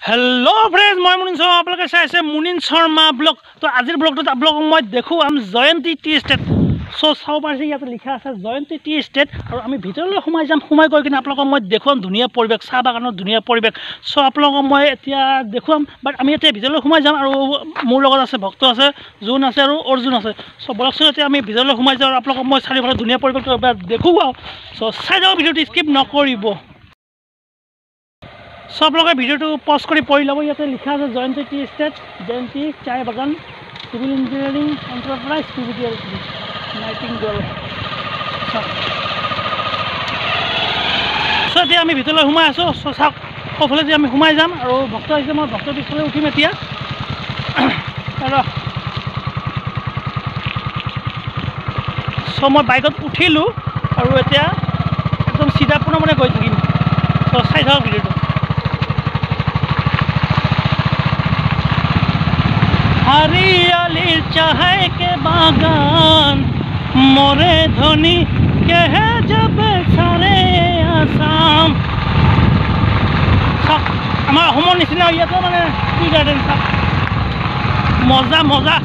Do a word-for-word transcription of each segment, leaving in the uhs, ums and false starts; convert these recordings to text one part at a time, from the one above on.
Hello friends मैं मुनिन शर्मा आप चाहे मुनिन शर्मा ब्लग तो आज ब्लग तो आप मैं देखो आम जयंती टी एस्टेट सो चाव पारे इतना लिखा आसे जयंती टी एस्टेट और आम भर सोमाई जाम सोमाई गई कि मैं देखुआम धुनिया परिवेश चाह बागान धुनिया परिवेश सो आप मैं देखुआम बाट आम इतना भर सोमाई जाम और मोर लगत आछे भक्त आछे जुन आछे और अर्जुन आछे सो बलकचोन इतना भर सोमाई जाओ आप मैं चारिफाले धुनिया परिवेश देखो सो चाई जाओ भिडिओ स्किप नकरिब सब लगे भिडिओ पज कर पढ़ी लब इतना लिखा है जयंती टी एस्टेट जयंती चाय बागान civil engineering enterprise P V T L nightingale so इतना आम भर सोमाई आसो सो चाक सौफाले आम सोमाई जाम और भक्त आसे मैं भक्त पिछले उठिम एतिया सो मैं बाइकत उठिलो और एतिया एकदम सीधा पुनः मैं गई थकिम सो चाई थाक भिडिओ हरियाली चाहे के बागान मोरे धनी कहे जब सारे आसाम आमार अहोমৰ निचिना इतना माने टी गार्डन मजा मजा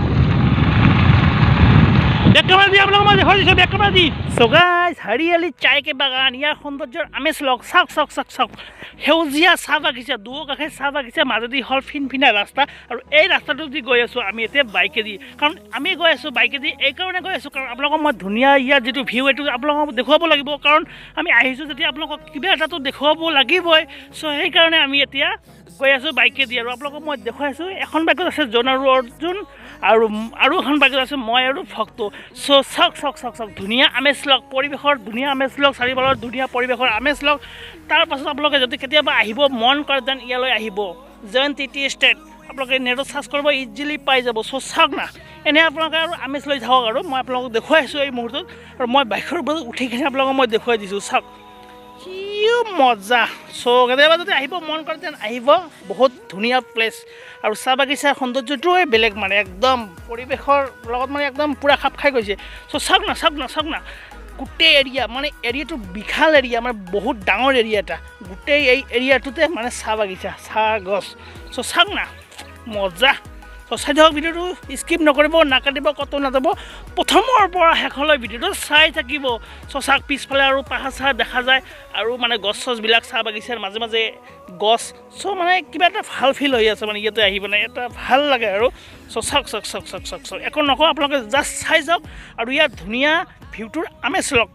बेक कैमेरा दी आप मैं देखा दी बेक कैमेरा दी सो गाइस हरियाली चाय के बागान यार सौंदर्यर आमेज लग चाक चाक चाक चाक सेउजिया चाह बागिचा दुओ काषे चाह बागिचा माजेदी हल फिनफिना रास्ता और এই रास्ताটো দি গৈ আছো আমি এতে বাইকেদি কাৰণ আমি গৈ আছো বাইকেদি এই কাৰণে গৈ আছো কাৰণ আপোনালোকক মই ধুনিয়া ইয়াৰ যেটো ভিউ এটো আপোনালোকক দেখুৱাব লাগিব কাৰণ আমি আহিছো যদি আপোনালোকক কিবা এটাটো দেখুৱাব লাগিবই সো এই কাৰণে আমি এতিয়া গৈ আছো বাইকেদি আৰু আপোনালোকক মই দেখুৱাইছো এখন বাইকত আছে জন আৰু অৰ্জুন আৰু আৰু এখন বাইকত আছে মই আৰু ভক্ত সো চক চক চক চক ধুনিয়া আমেজ লগ পৰিবেশৰ ধুনিয়া আমেজ লগ চাৰিফালৰ ধুনিয়া পৰিবেশৰ আমেজ লগ তাৰ পাছত আপোনালোকে যদি কেতিয়াবা আহিব মন কৰে দেন ইয়ালৈ আহিব জয়ন্তি টি এস্টেট আপোনালোকে নেটত সাৰ্চ কৰিব ইজিলি পাই যাব সো চাওক না এনে আপোনালোকে আৰু আমেজ লৈ যাওক আৰু মই আপোনালোকক দেখুৱাইছো এই মুহূৰ্তত আৰু মই বাইকৰ ওপৰত উঠি কিনে আপোনালোকক মই দেখুৱাই দিছোঁ চাওক কি মজা সো কেতিয়াবা যদি আহিব মন কৰে দেন আহিব বহুত ধুনীয়া প্লেচ আৰু চাহ বাগিচাৰ সৌন্দৰ্যটোৱে বেলেগ মানে একদম পৰিৱেশৰ লগত মানে একদম পুৰা খাপ খাই গৈছে সো চাওক না চাওক না চাওক না গোটেই এৰিয়া মানে এৰিয়াটো বিশাল এৰিয়া মানে বহুত ডাঙৰ এৰিয়া এটা গোটেই এই এৰিয়াটোতে মানে চাহ বাগিচা চাহ গছ সো চাওক না মজা সো চাই থাকক ভিডিঅ'টো স্কিপ নকৰিব নাকাটিব কতো নাযাব প্ৰথমৰ পৰা শেষলৈ ভিডিঅ'টো চাই থাকিব সো চাওক পিছফালে আৰু পাহাৰ চাহাৰ দেখা যায় আৰু মানে গছ চছবিলাক চাহ বাগিচাৰ মাজে মাজে গছ সো মানে কিবা এটা ভাল ফিল হৈ আছে মানে ইয়াতে আহি মানে এটা ভাল লাগে আৰু সো চাওক চাওক চাওক চাওক চাওক চাওক একো নকওঁ আপোনালোকে জাষ্ট চাই যাওক আৰু ইয়াৰ ধুনীয়া ভিউটোৰ আমেজ লওক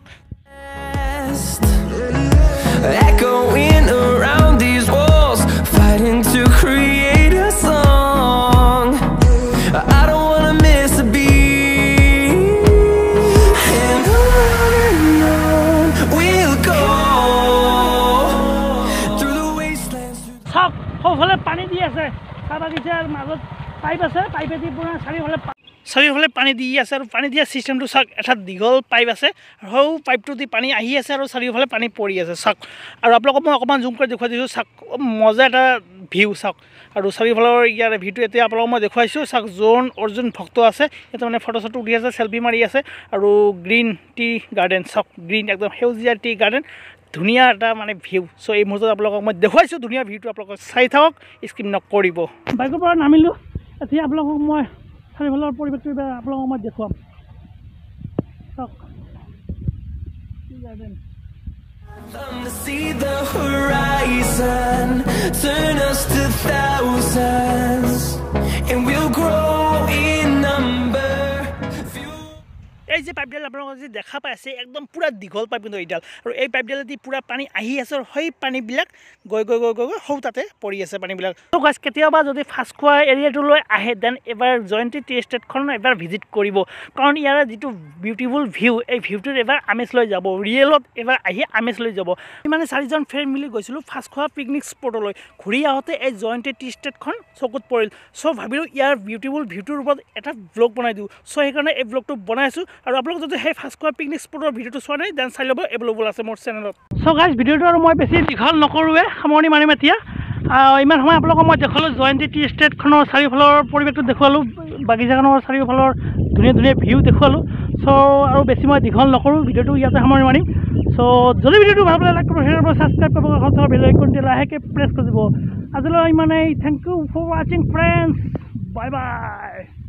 Echoing around these walls, fighting to create a song. I don't wanna miss a beat, and on and on we'll go through the wastelands. Sab, sofale pani di ase, sabagichar mazot pipe ase, pipe di pura sarifale চাৰিওফালে পানী দি আছে আৰু পানী দিয়া চিষ্টেমটো চাওক এটা দীঘল পাইপ আছে আৰু সৌ পাইপটো দি পানী আহি আছে আৰু চাৰিওফালে পানী পৰি আছে চাওক আৰু আপোনালোকক মই অকণমান জুম কৰি দেখুৱাই দিছোঁ চাওক মজা এটা ভিউ চাওক আৰু চাৰিওফালৰ ইয়াৰ ভিউটো এতিয়া আপোনালোকক মই দেখুৱাইছোঁ চাওক জোন অৰ্জুন ভক্ত আছে এতিয়া মানে ফটো চটো উঠি আছে চেলফি মাৰি আছে আৰু গ্ৰীণ টি গাৰ্ডেন চাওক গ্ৰীণ একদম সেউজীয়া টি গাৰ্ডেন ধুনীয়া এটা মানে ভিউ চ' এই মুহূৰ্তত আপোনালোকক মই দেখুৱাইছোঁ ধুনীয়া ভিউটো আপোনালোকক চাই থাকক স্কিপ নকৰিব বাইকৰ পৰা নামিলোঁ এতিয়া আপোনালোকক মই চাৰিওফালৰ পৰিৱেশটো এইবাৰ আপোনালোকক মই দেখুৱাম চাওক tea garden to see the horizon turn us to thousands and we'll grow in number এই যে পাইপডাল আপোনালোকে যে দেখা পাই আছে একদম পুৰা দীঘল পাইপ কিন্তু এইডাল আৰু এই পাইপডালেদি পুৰা পানী আহি আছে আৰু সেই পানীবিলাক গৈ গৈ গৈ গৈ গৈ সৌ তাতে পৰি আছে পানীবিলাক তো গাইজ কেতিয়াবা যদি ফাষ্ট খোৱা এৰিয়াটোলৈ আহে দেন এবাৰ জয়ন্তী টি এষ্টেটখন এবাৰ ভিজিট কৰিব কাৰণ ইয়াৰ যিটো বিউটিফুল ভিউ এই ভিউটোৰ এবাৰ আমেজ লৈ যাব ৰিয়েলত এবাৰ আহি আমেজ লৈ যাব মানে চাৰিজন ফ্ৰেণ্ড মিলি গৈছিলোঁ ফাষ্ট খোৱা পিকনিক স্পটলৈ ঘূৰি আহোঁতে এই জয়ন্তী টি এষ্টেটখন চকুত পৰিল চ' ভাবিলোঁ ইয়াৰ বিউটিফুল ভিউটোৰ ওপৰত এটা ব্লগ বনাই দিওঁ চ' সেইকাৰণে এই ব্লগটো বনাইছোঁ আৰু আপোনালোক যদি সেই ফাষ্ট খোৱা পিকনিক স্পটৰ ভিডিঅ'টো চোৱা নাই দেন চাই ল'ব এভেইলেবল আছে মোৰ চেনেলত চ' গাইজ ভিডিঅ'টো আৰু মই বেছি দীঘল নকৰোঁৱে সামৰণি মাৰিম এতিয়া ইমান সময় আপোনালোকক মই দেখুৱালোঁ জয়ন্তী টি এষ্টেটখনৰ চাৰিওফালৰ পৰিৱেশটো দেখুৱালোঁ বাগিচাখনৰ চাৰিওফালৰ ধুনীয়া ধুনীয়া ভিউ দেখুৱালোঁ চ' আৰু বেছি মই দীঘল নকৰোঁ ভিডিঅ'টো ইয়াতে সামৰণি মাৰিম চ' সো যদি ভিডিওটো ভাল পালে লাইক কৰিব শ্বেয়াৰ কৰিব ছাবস্ক্ৰাইব কৰিব এখন থকা বেল আইকনটো লাহেকে প্ৰেছ কৰি দিব আজিলৈ ইমানেই থেংক ইউ ফৰ ৱাচিং ফ্ৰেণ্ডছ বাই বাই